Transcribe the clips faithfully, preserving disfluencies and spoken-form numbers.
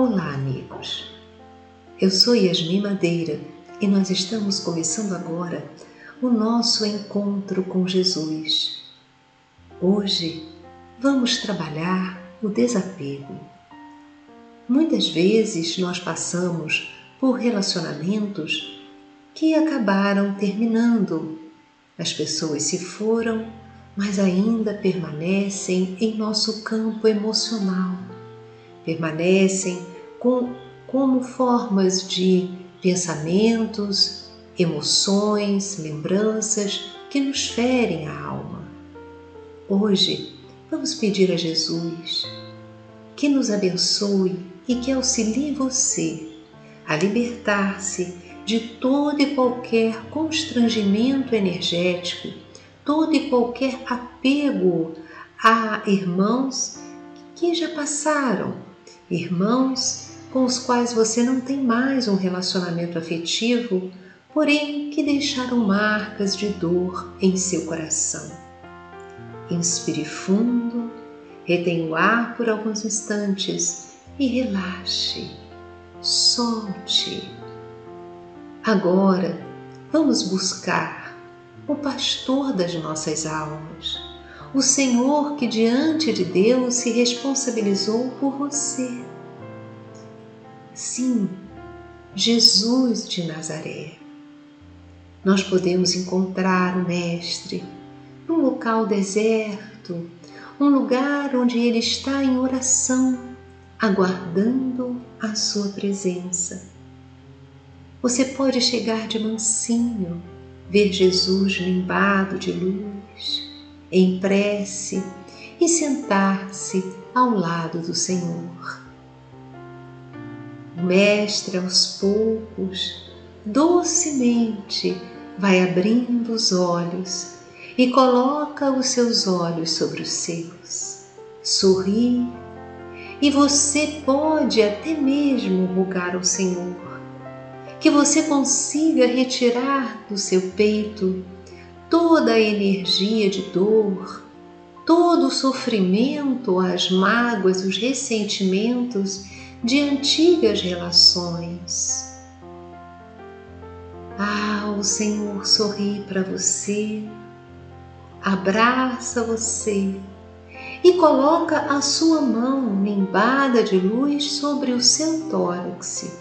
Olá, amigos! Eu sou Yasmin Madeira e nós estamos começando agora o nosso encontro com Jesus. Hoje vamos trabalhar o desapego. Muitas vezes nós passamos por relacionamentos que acabaram terminando. As pessoas se foram, mas ainda permanecem em nosso campo emocional. Permanecem com, como formas de pensamentos, emoções, lembranças que nos ferem a alma. Hoje, vamos pedir a Jesus que nos abençoe e que auxilie você a libertar-se de todo e qualquer constrangimento energético, todo e qualquer apego a irmãos que já passaram, irmãos com os quais você não tem mais um relacionamento afetivo, porém que deixaram marcas de dor em seu coração. Inspire fundo, retenha o ar por alguns instantes e relaxe, solte. Agora, vamos buscar o pastor das nossas almas, o Senhor que diante de Deus se responsabilizou por você. Sim, Jesus de Nazaré. Nós podemos encontrar o Mestre num local deserto, um lugar onde Ele está em oração, aguardando a sua presença. Você pode chegar de mansinho, ver Jesus nimbado de luz, em prece e sentar-se ao lado do Senhor. O Mestre, aos poucos, docemente, vai abrindo os olhos e coloca os seus olhos sobre os seus. Sorri e você pode até mesmo rogar ao Senhor que você consiga retirar do seu peito toda a energia de dor, todo o sofrimento, as mágoas, os ressentimentos de antigas relações. Ah, o Senhor sorri para você, abraça você e coloca a sua mão nimbada de luz sobre o seu tórax.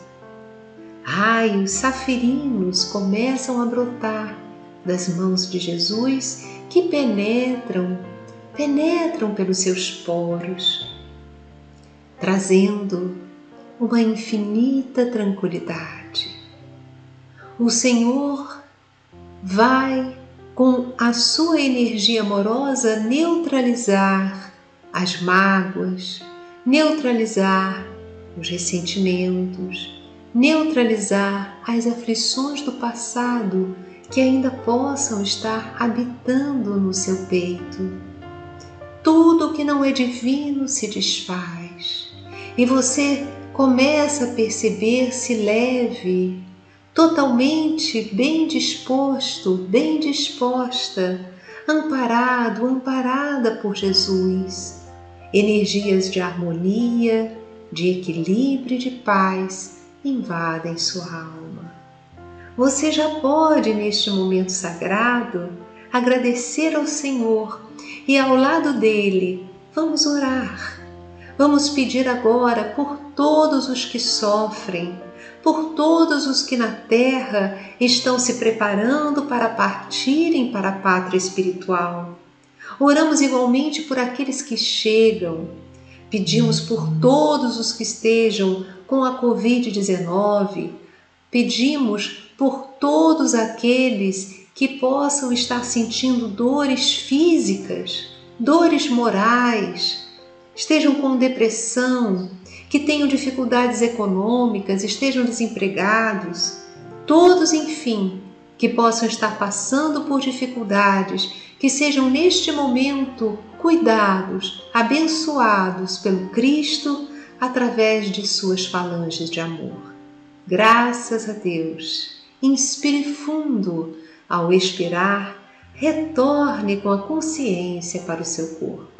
Raios safirinos começam a brotar das mãos de Jesus que penetram, penetram pelos seus poros, trazendo uma infinita tranquilidade. O Senhor vai, com a sua energia amorosa, neutralizar as mágoas, neutralizar os ressentimentos, neutralizar as aflições do passado que ainda possam estar habitando no seu peito. Tudo que não é divino se desfaz e você começa a perceber-se leve, totalmente bem disposto, bem disposta, amparado, amparada por Jesus. Energias de harmonia, de equilíbrio e de paz invadem sua alma. Você já pode, neste momento sagrado, agradecer ao Senhor e ao lado dele, vamos orar. Vamos pedir agora por todos os que sofrem, por todos os que na terra estão se preparando para partirem para a pátria espiritual. Oramos igualmente por aqueles que chegam. Pedimos por todos os que estejam com a covid dezenove. Pedimos por todos aqueles que possam estar sentindo dores físicas, dores morais, estejam com depressão, que tenham dificuldades econômicas, estejam desempregados, todos, enfim, que possam estar passando por dificuldades, que sejam neste momento cuidados, abençoados pelo Cristo através de suas falanges de amor. Graças a Deus. Inspire fundo. Ao expirar, retorne com a consciência para o seu corpo.